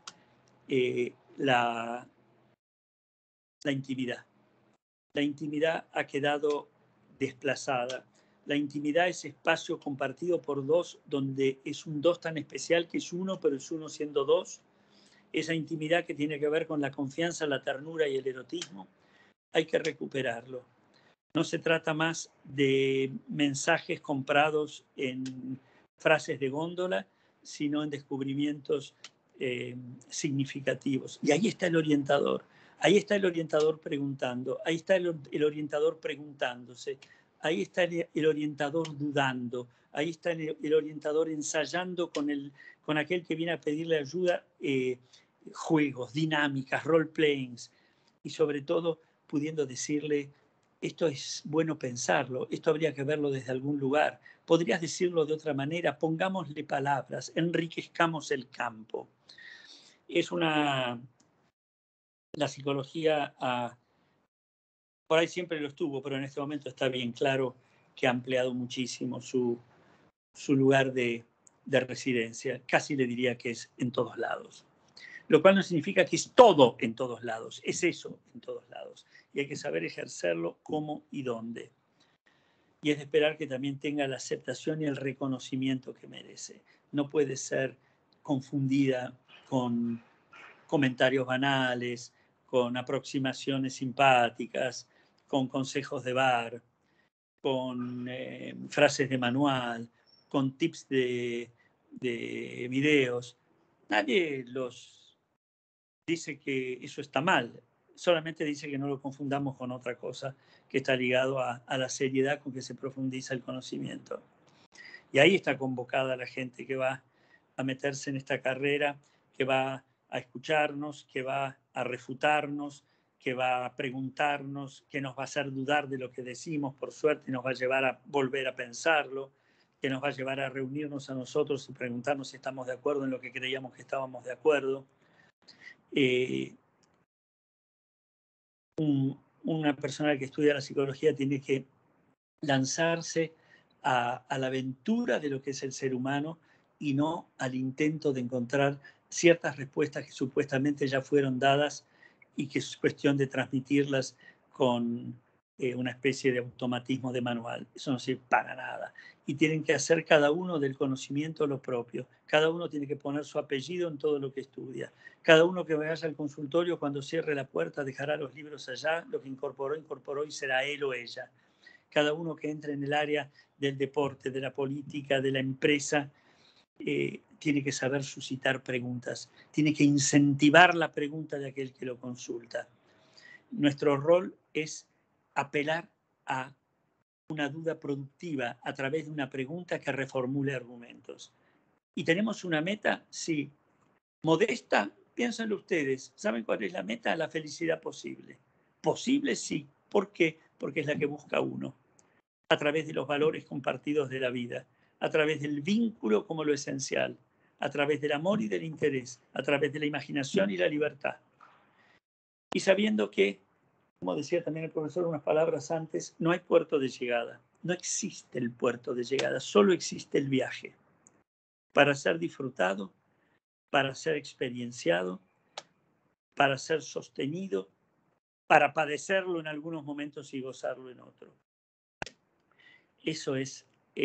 la intimidad. La intimidad ha quedado desplazada. La intimidad es espacio compartido por dos, donde es un dos tan especial que es uno, pero es uno siendo dos. Esa intimidad que tiene que ver con la confianza, la ternura y el erotismo, hay que recuperarlo. No se trata más de mensajes comprados en frases de góndola, sino en descubrimientos significativos. Y ahí está el orientador. Ahí está el orientador preguntando, ahí está el orientador preguntándose, ahí está el orientador dudando, ahí está el orientador ensayando con aquel que viene a pedirle ayuda, juegos, dinámicas, role-playings, y sobre todo pudiendo decirle, esto es bueno pensarlo, esto habría que verlo desde algún lugar, podrías decirlo de otra manera, pongámosle palabras, enriquezcamos el campo. La psicología por ahí siempre lo estuvo, pero en este momento está bien claro que ha ampliado muchísimo su lugar de residencia. Casi le diría que es en todos lados. Lo cual no significa que es todo en todos lados, es eso en todos lados. Y hay que saber ejercerlo cómo y dónde. Y es de esperar que también tenga la aceptación y el reconocimiento que merece. No puede ser confundida con comentarios banales, con aproximaciones simpáticas, con consejos de bar, con frases de manual, con tips de videos. Nadie los dice que eso está mal, solamente dice que no lo confundamos con otra cosa que está ligado a la seriedad con que se profundiza el conocimiento. Y ahí está convocada la gente que va a meterse en esta carrera, que va a escucharnos, que va a refutarnos, que va a preguntarnos, que nos va a hacer dudar de lo que decimos, por suerte nos va a llevar a volver a pensarlo, que nos va a llevar a reunirnos a nosotros y preguntarnos si estamos de acuerdo en lo que creíamos que estábamos de acuerdo. Una persona que estudia la psicología tiene que lanzarse a la aventura de lo que es el ser humano y no al intento de encontrar ciertas respuestas que supuestamente ya fueron dadas y que es cuestión de transmitirlas con una especie de automatismo de manual. Eso no sirve para nada. Y tienen que hacer cada uno del conocimiento lo propio. Cada uno tiene que poner su apellido en todo lo que estudia. Cada uno que vaya al consultorio, cuando cierre la puerta, dejará los libros allá. Lo que incorporó y será él o ella. Cada uno que entre en el área del deporte, de la política, de la empresa, tiene que saber suscitar preguntas, tiene que incentivar la pregunta de aquel que lo consulta. Nuestro rol es apelar a una duda productiva a través de una pregunta que reformule argumentos. ¿Y tenemos una meta? Sí. ¿Modesta? Piénsenlo ustedes. ¿Saben cuál es la meta? La felicidad posible. ¿Posible? Sí. ¿Por qué? Porque es la que busca uno. A través de los valores compartidos de la vida, a través del vínculo como lo esencial, a través del amor y del interés, a través de la imaginación y la libertad. Y sabiendo que, como decía también el profesor unas palabras antes, no hay puerto de llegada, no existe el puerto de llegada, solo existe el viaje para ser disfrutado, para ser experienciado, para ser sostenido, para padecerlo en algunos momentos y gozarlo en otros. Eso es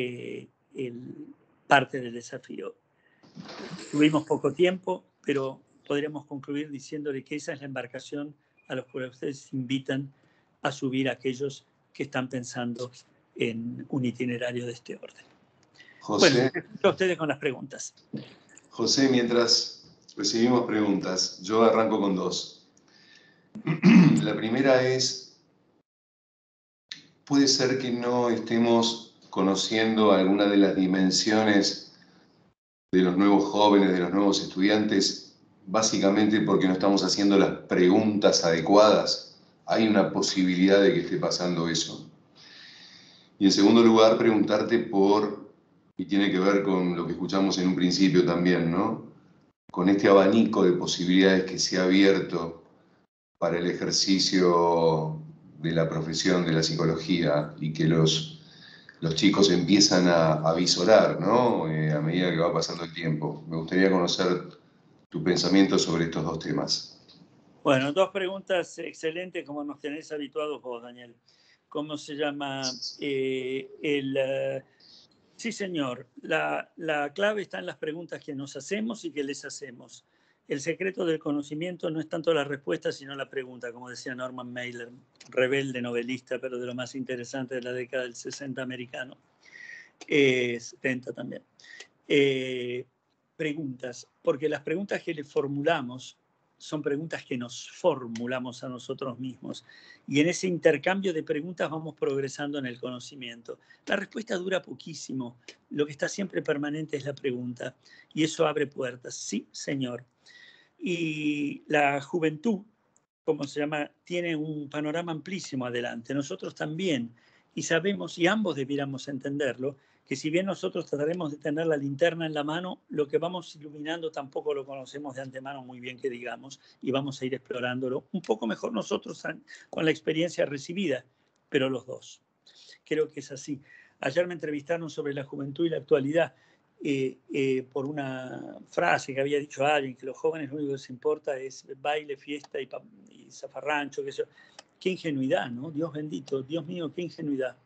parte del desafío. Tuvimos poco tiempo, pero podríamos concluir diciéndole que esa es la embarcación a la cual ustedes invitan a subir a aquellos que están pensando en un itinerario de este orden. José, bueno, a ustedes con las preguntas. José, mientras recibimos preguntas, yo arranco con dos. La primera es, ¿puede ser que no estemos conociendo alguna de las dimensiones de los nuevos jóvenes, de los nuevos estudiantes, básicamente porque no estamos haciendo las preguntas adecuadas? ¿Hay una posibilidad de que esté pasando eso? Y en segundo lugar, preguntarte y tiene que ver con lo que escuchamos en un principio también, ¿no? Con este abanico de posibilidades que se ha abierto para el ejercicio de la profesión de la psicología y que los los chicos empiezan a visorar, ¿no? A medida que va pasando el tiempo. Me gustaría conocer tu pensamiento sobre estos dos temas. Bueno, dos preguntas excelentes como nos tenés habituados vos, Daniel. ¿Cómo se llama? Sí, señor. La clave está en las preguntas que nos hacemos y que les hacemos. El secreto del conocimiento no es tanto la respuesta, sino la pregunta, como decía Norman Mailer, rebelde novelista, pero de lo más interesante de la década del 60 americano. 70 también. Preguntas, porque las preguntas que le formulamos son preguntas que nos formulamos a nosotros mismos. Y en ese intercambio de preguntas vamos progresando en el conocimiento. La respuesta dura poquísimo. Lo que está siempre permanente es la pregunta. Y eso abre puertas. Sí, señor. Y la juventud, como se llama, tiene un panorama amplísimo adelante. Nosotros también. Y sabemos, y ambos debiéramos entenderlo, que si bien nosotros trataremos de tener la linterna en la mano, lo que vamos iluminando tampoco lo conocemos de antemano muy bien que digamos, y vamos a ir explorándolo un poco mejor nosotros con la experiencia recibida, pero los dos. Creo que es así. Ayer me entrevistaron sobre la juventud y la actualidad por una frase que había dicho alguien, que los jóvenes lo único que les importa es baile, fiesta y zafarrancho, que eso. Qué ingenuidad, ¿no? Dios bendito, Dios mío, qué ingenuidad.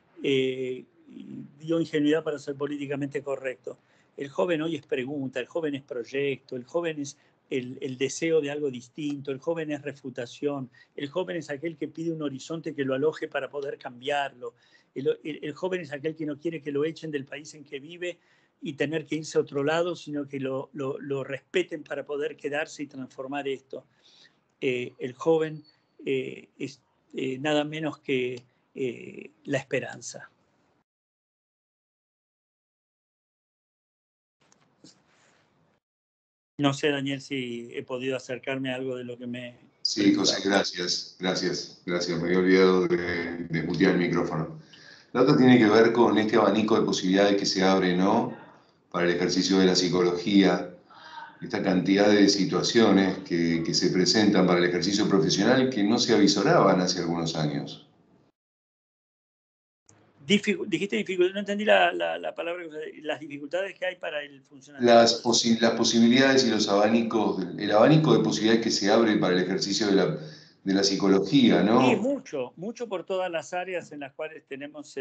Dio ingenuidad para ser políticamente correcto. El joven hoy es pregunta, el joven es proyecto, el joven es el deseo de algo distinto, el joven es refutación, el joven es aquel que pide un horizonte que lo aloje para poder cambiarlo, el joven es aquel que no quiere que lo echen del país en que vive y tener que irse a otro lado, sino que lo respeten para poder quedarse y transformar esto. El joven es nada menos que la esperanza. No sé, Daniel, si he podido acercarme a algo de lo que me... Sí, José, gracias. Me había olvidado de mutear el micrófono. La otra tiene que ver con este abanico de posibilidades que se abre, ¿no?, para el ejercicio de la psicología, esta cantidad de situaciones que se presentan para el ejercicio profesional que no se avisoraban hace algunos años. Dijiste dificultad, no entendí la palabra, las dificultades que hay para el funcionamiento. Las posibilidades y los abanicos, el abanico de posibilidades que se abre para el ejercicio de la psicología, ¿no? Sí, mucho por todas las áreas en las cuales tenemos,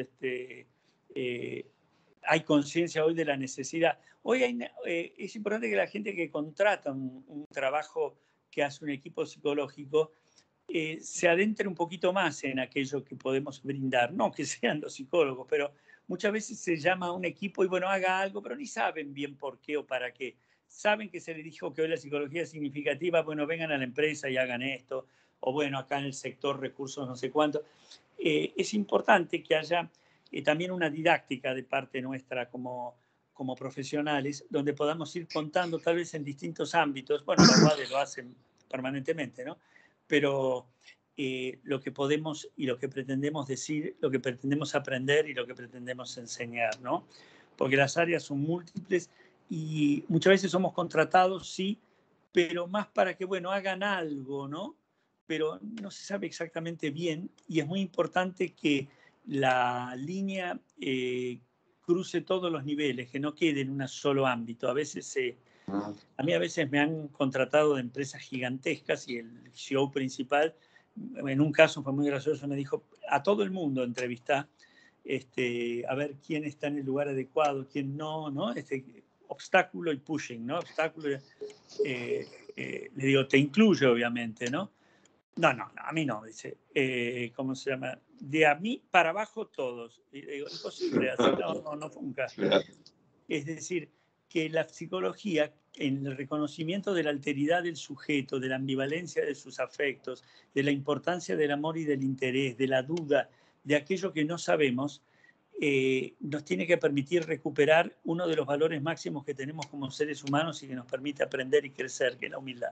hay conciencia hoy de la necesidad. Hoy es importante que la gente que contrata un trabajo que hace un equipo psicológico se adentre un poquito más en aquello que podemos brindar. No que sean los psicólogos, pero muchas veces se llama a un equipo y bueno, haga algo, pero ni saben bien por qué o para qué. Saben que se les dijo que hoy la psicología es significativa, bueno, vengan a la empresa y hagan esto, o bueno, acá en el sector recursos no sé cuánto. Es importante que haya también una didáctica de parte nuestra como profesionales, donde podamos ir contando tal vez en distintos ámbitos. Bueno, la UADE lo hacen permanentemente, ¿no? Pero lo que podemos y lo que pretendemos decir, lo que pretendemos aprender y lo que pretendemos enseñar, ¿no? Porque las áreas son múltiples y muchas veces somos contratados, sí, pero más para que, bueno, hagan algo, ¿no? Pero no se sabe exactamente bien y es muy importante que la línea cruce todos los niveles, que no quede en un solo ámbito. A mí a veces me han contratado de empresas gigantescas y el CEO principal, en un caso fue muy gracioso, me dijo a todo el mundo entrevista, a ver quién está en el lugar adecuado, quién no, ¿no? Obstáculo y pushing, ¿no? Obstáculo, le digo, te incluye obviamente, ¿no? No, a mí no, dice. ¿Cómo se llama? De a mí para abajo todos. Y digo, imposible, así no nunca. Es decir, que la psicología, en el reconocimiento de la alteridad del sujeto, de la ambivalencia de sus afectos, de la importancia del amor y del interés, de la duda, de aquello que no sabemos, nos tiene que permitir recuperar uno de los valores máximos que tenemos como seres humanos y que nos permite aprender y crecer, que es la humildad.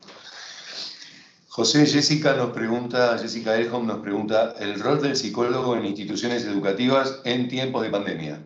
José, Jessica Elholm nos pregunta, ¿el rol del psicólogo en instituciones educativas en tiempos de pandemia?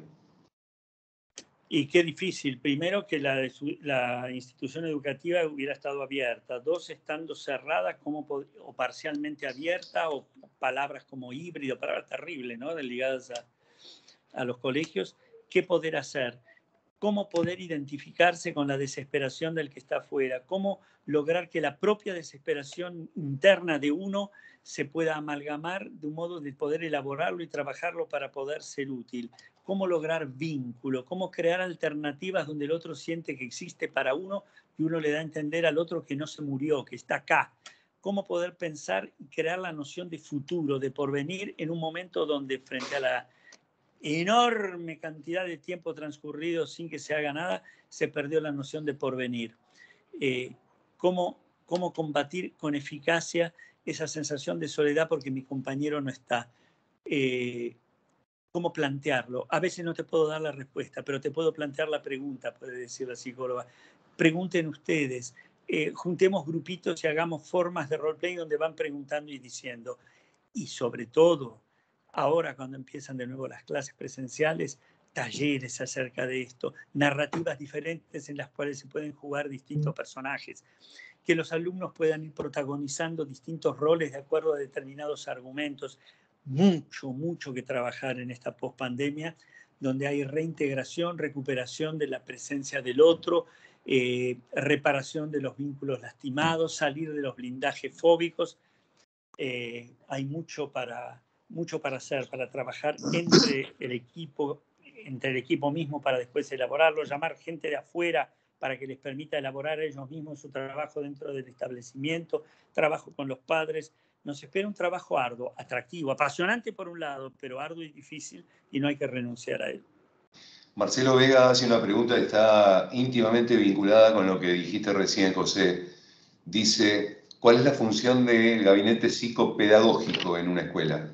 Y qué difícil. Primero, que la institución educativa hubiera estado abierta. Dos, estando cerrada o parcialmente abierta, o palabras como híbrido, palabras terribles, ¿no? Ligadas a... a los colegios, qué poder hacer, cómo poder identificarse con la desesperación del que está afuera, cómo lograr que la propia desesperación interna de uno se pueda amalgamar de un modo de poder elaborarlo y trabajarlo para poder ser útil, cómo lograr vínculo, cómo crear alternativas donde el otro siente que existe para uno y uno le da a entender al otro que no se murió, que está acá, cómo poder pensar y crear la noción de futuro, de porvenir en un momento donde frente a la enorme cantidad de tiempo transcurrido sin que se haga nada, se perdió la noción de porvenir. Cómo combatir con eficacia esa sensación de soledad porque mi compañero no está. Cómo plantearlo. A veces no te puedo dar la respuesta, pero te puedo plantear la pregunta, puede decir la psicóloga. Pregunten ustedes, juntemos grupitos y hagamos formas de roleplay donde van preguntando y diciendo. Y sobre todo, ahora cuando empiezan de nuevo las clases presenciales, talleres acerca de esto, narrativas diferentes en las cuales se pueden jugar distintos personajes, que los alumnos puedan ir protagonizando distintos roles de acuerdo a determinados argumentos. Mucho que trabajar en esta pospandemia, donde hay reintegración, recuperación de la presencia del otro, reparación de los vínculos lastimados, salir de los blindajes fóbicos. Hay mucho para hacer, para trabajar entre el equipo mismo para después elaborarlo, llamar gente de afuera para que les permita elaborar ellos mismos su trabajo dentro del establecimiento, trabajo con los padres. Nos espera un trabajo arduo, atractivo, apasionante por un lado, pero arduo y difícil, y no hay que renunciar a él. Marcelo Vega hace una pregunta que está íntimamente vinculada con lo que dijiste recién, José. Dice, ¿cuál es la función del gabinete psicopedagógico en una escuela?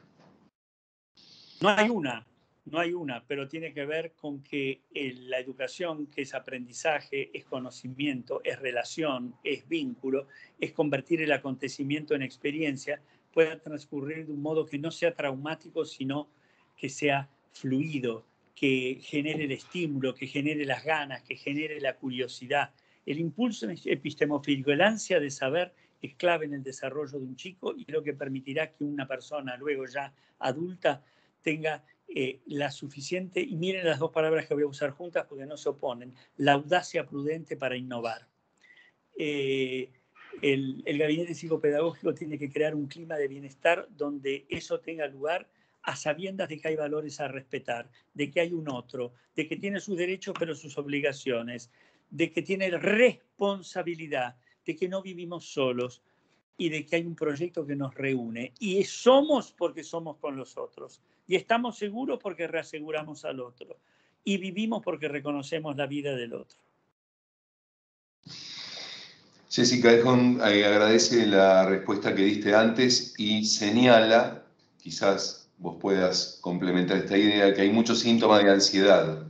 No hay una, pero tiene que ver con que la educación, que es aprendizaje, es conocimiento, es relación, es vínculo, es convertir el acontecimiento en experiencia, pueda transcurrir de un modo que no sea traumático, sino que sea fluido, que genere el estímulo, que genere las ganas, que genere la curiosidad. El impulso epistemofílico, el ansia de saber, es clave en el desarrollo de un chico y lo que permitirá que una persona luego ya adulta tenga la suficiente, y miren las dos palabras que voy a usar juntas porque no se oponen, la audacia prudente para innovar. El gabinete psicopedagógico tiene que crear un clima de bienestar donde eso tenga lugar a sabiendas de que hay valores a respetar, de que hay un otro, de que tiene sus derechos pero sus obligaciones, de que tiene responsabilidad, de que no vivimos solos y de que hay un proyecto que nos reúne. Y somos porque somos con los otros. Y estamos seguros porque reaseguramos al otro. Y vivimos porque reconocemos la vida del otro. Jessica Ehon agradece la respuesta que diste antes y señala, quizás vos puedas complementar esta idea, que hay muchos síntomas de ansiedad.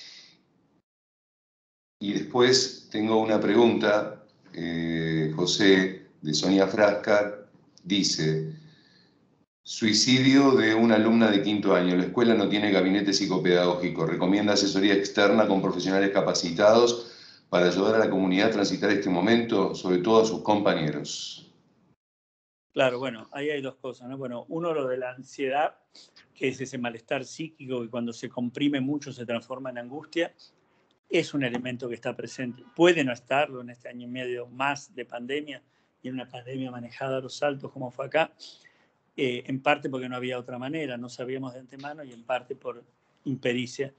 Y después tengo una pregunta, José, de Sonia Frasca, dice, suicidio de una alumna de 5º año, la escuela no tiene gabinete psicopedagógico, recomienda asesoría externa con profesionales capacitados para ayudar a la comunidad a transitar este momento, sobre todo a sus compañeros. Claro, bueno, ahí hay dos cosas, ¿no? Bueno, uno, lo de la ansiedad, que es ese malestar psíquico que cuando se comprime mucho se transforma en angustia, es un elemento que está presente. Puede no estarlo en este año y medio más de pandemia, y en una pandemia manejada a los saltos como fue acá, en parte porque no había otra manera, no sabíamos de antemano, y en parte por impericia.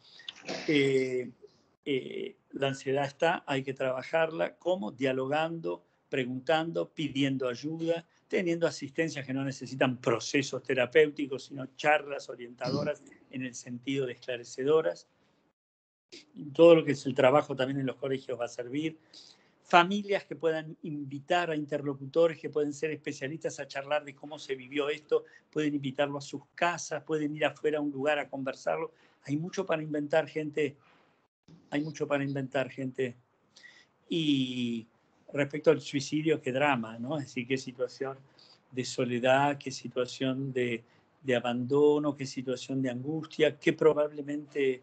La ansiedad está, hay que trabajarla. ¿Cómo? Dialogando, preguntando, pidiendo ayuda, teniendo asistencias que no necesitan procesos terapéuticos, sino charlas orientadoras en el sentido de esclarecedoras. Todo lo que es el trabajo también en los colegios va a servir. Familias que puedan invitar a interlocutores que pueden ser especialistas a charlar de cómo se vivió esto, pueden invitarlo a sus casas, pueden ir afuera a un lugar a conversarlo. Hay mucho para inventar, gente. Hay mucho para inventar, gente. Y respecto al suicidio, qué drama, ¿no? Es decir, qué situación de soledad, qué situación de abandono, qué situación de angustia, qué probablemente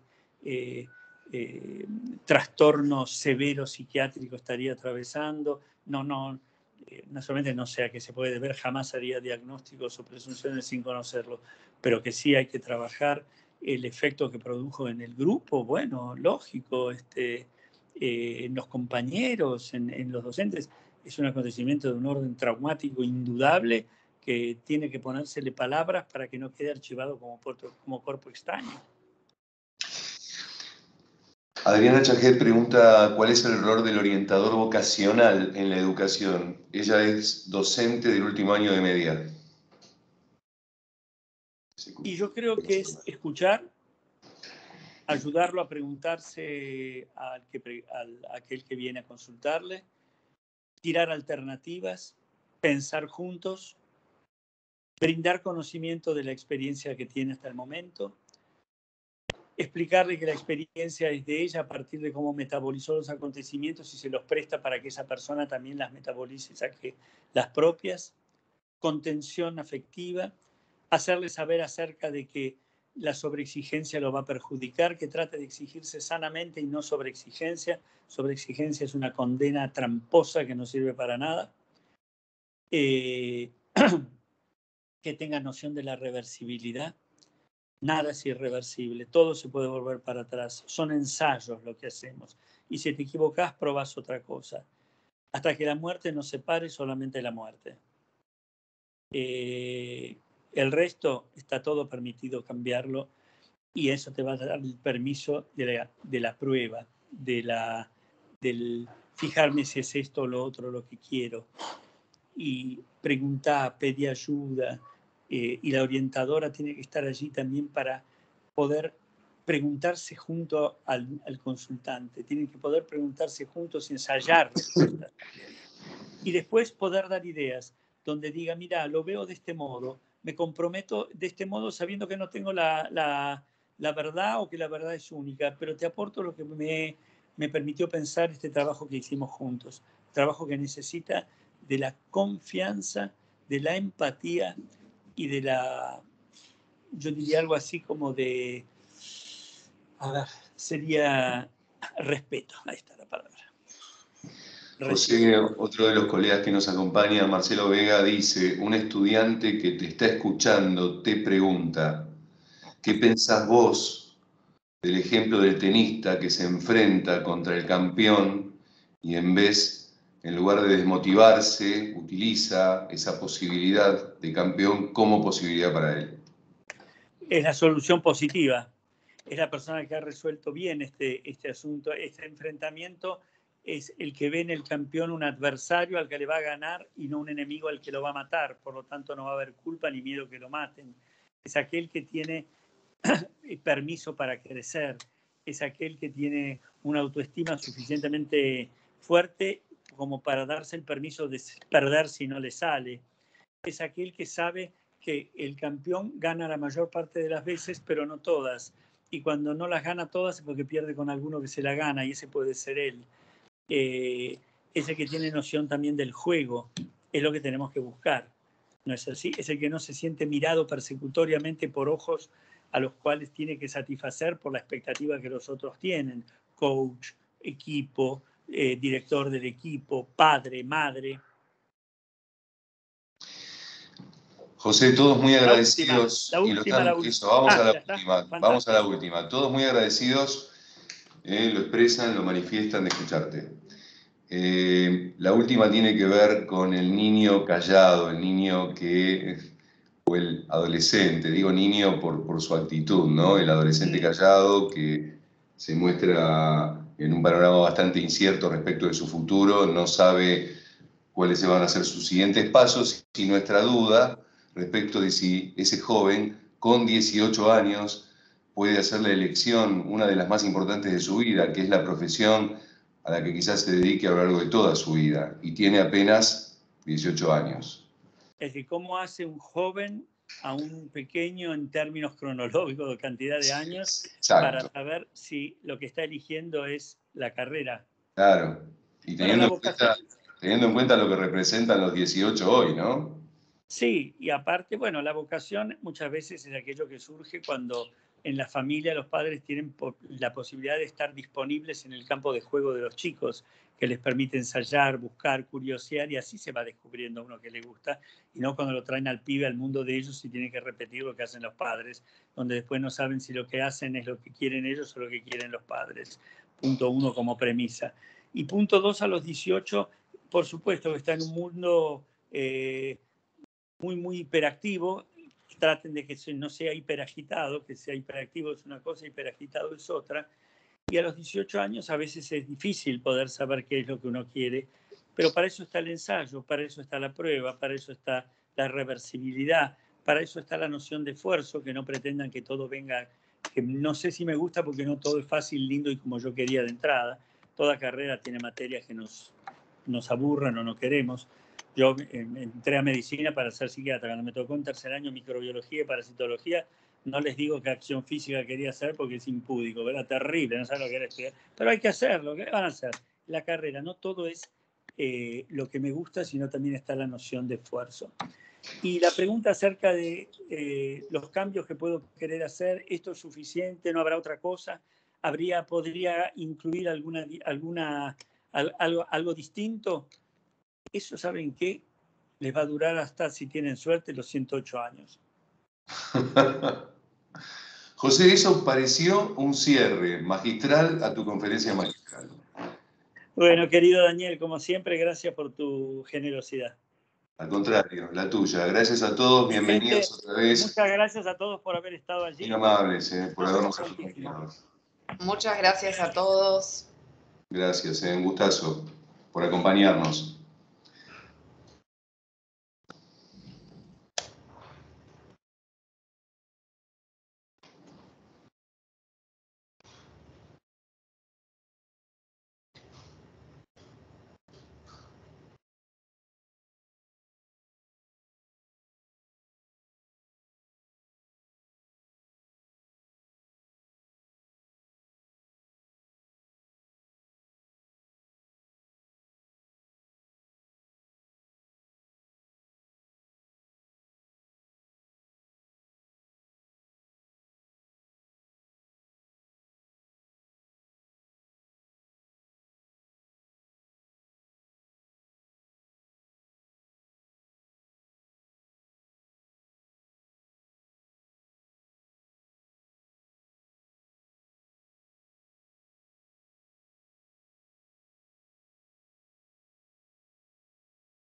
trastorno severo psiquiátrico estaría atravesando. No solamente no sé a qué se puede deber, jamás haría diagnósticos o presunciones sin conocerlo, pero que sí hay que trabajar el efecto que produjo en el grupo, bueno, lógico, en los compañeros, en los docentes, es un acontecimiento de un orden traumático indudable que tiene que ponérsele palabras para que no quede archivado como cuerpo extraño. Adriana Chajet pregunta cuál es el rol del orientador vocacional en la educación. Ella es docente del último año de media. Y yo creo que es escuchar, ayudarlo a preguntarse a aquel que viene a consultarle, tirar alternativas, pensar juntos, brindar conocimiento de la experiencia que tiene hasta el momento, explicarle que la experiencia es de ella a partir de cómo metabolizó los acontecimientos y se los presta para que esa persona también las metabolice y saque las propias, contención afectiva, hacerle saber acerca de que la sobreexigencia lo va a perjudicar, que trate de exigirse sanamente y no sobreexigencia. Sobreexigencia es una condena tramposa que no sirve para nada. Que tenga noción de la reversibilidad. Nada es irreversible, todo se puede volver para atrás. Son ensayos lo que hacemos. Y si te equivocás, probás otra cosa. Hasta que la muerte nos separe, solamente la muerte. El resto está todo permitido cambiarlo y eso te va a dar el permiso de la prueba, del fijarme si es esto o lo otro lo que quiero. Y preguntar, pedir ayuda, y la orientadora tiene que estar allí también para poder preguntarse junto al consultante, tienen que poder preguntarse juntos y ensayar respuestas. Y después poder dar ideas, donde diga, mira, lo veo de este modo, me comprometo de este modo sabiendo que no tengo la verdad o que la verdad es única, pero te aporto lo que me permitió pensar este trabajo que hicimos juntos, trabajo que necesita de la confianza, de la empatía y de yo diría algo así como sería respeto, ahí está la palabra. José, otro de los colegas que nos acompaña, Marcelo Vega, dice, un estudiante que te está escuchando te pregunta, ¿qué pensás vos del ejemplo del tenista que se enfrenta contra el campeón y en lugar de desmotivarse, utiliza esa posibilidad de campeón como posibilidad para él? Es la solución positiva. Es la persona que ha resuelto bien este asunto, este enfrentamiento. Es el que ve en el campeón un adversario al que le va a ganar y no un enemigo al que lo va a matar. Por lo tanto, no va a haber culpa ni miedo que lo maten. Es aquel que tiene permiso para crecer. Es aquel que tiene una autoestima suficientemente fuerte como para darse el permiso de perder si no le sale. Es aquel que sabe que el campeón gana la mayor parte de las veces, pero no todas. Y cuando no las gana todas es porque pierde con alguno que se la gana, y ese puede ser él. Es el que tiene noción también del juego, es lo que tenemos que buscar. ¿No es así? Es el que no se siente mirado persecutoriamente por ojos a los cuales tiene que satisfacer por la expectativa que los otros tienen. Coach, equipo, director del equipo, padre, madre. José, todos muy agradecidos. La última. Vamos a la última. Todos muy agradecidos, lo expresan, lo manifiestan de escucharte. La última tiene que ver con el niño callado, el niño o el adolescente, digo niño por su actitud, ¿no? El adolescente callado que se muestra en un panorama bastante incierto respecto de su futuro, no sabe cuáles van a ser sus siguientes pasos y nuestra duda respecto de si ese joven con 18 años puede hacer la elección, una de las más importantes de su vida, que es la profesión a la que quizás se dedique a lo largo de toda su vida, y tiene apenas 18 años. Es que cómo hace un joven a un pequeño en términos cronológicos de cantidad de años. Exacto. Para saber si lo que está eligiendo es la carrera. Claro, y teniendo en cuenta lo que representan los 18 hoy, ¿no? Sí, y aparte, bueno, la vocación muchas veces es aquello que surge cuando en la familia los padres tienen la posibilidad de estar disponibles en el campo de juego de los chicos, que les permite ensayar, buscar, curiosear, y así se va descubriendo a uno que le gusta, y no cuando lo traen al pibe al mundo de ellos y tienen que repetir lo que hacen los padres, donde después no saben si lo que hacen es lo que quieren ellos o lo que quieren los padres. Punto 1 como premisa. Y punto 2, a los 18, por supuesto que está en un mundo muy hiperactivo. Traten de que no sea hiperagitado, que sea hiperactivo es una cosa, hiperagitado es otra. Y a los 18 años a veces es difícil poder saber qué es lo que uno quiere, pero para eso está el ensayo, para eso está la prueba, para eso está la reversibilidad, para eso está la noción de esfuerzo, que no pretendan que todo venga, que no sé si me gusta porque no todo es fácil, lindo y como yo quería de entrada. Toda carrera tiene materias que nos aburran o no queremos. Yo entré a medicina para ser psiquiatra. Cuando me tocó en tercer año microbiología y parasitología, no les digo qué acción física quería hacer porque es impúdico, ¿verdad? Terrible, no saben lo que era estudiar. Pero hay que hacerlo, ¿qué van a hacer? La carrera, no todo es lo que me gusta, sino también está la noción de esfuerzo. Y la pregunta acerca de los cambios que puedo querer hacer, ¿esto es suficiente? ¿No habrá otra cosa? ¿Podría incluir algo distinto? Eso, ¿saben qué? Les va a durar hasta, si tienen suerte, los 108 años. José, eso pareció un cierre magistral a tu conferencia magistral. Bueno, querido Daniel, como siempre, gracias por tu generosidad. Al contrario, la tuya. Gracias a todos, bienvenidos otra vez. Muchas gracias a todos por haber estado allí. Muy amables, por habernos acompañado. Muchas gracias a todos. Gracias, un gustazo por acompañarnos.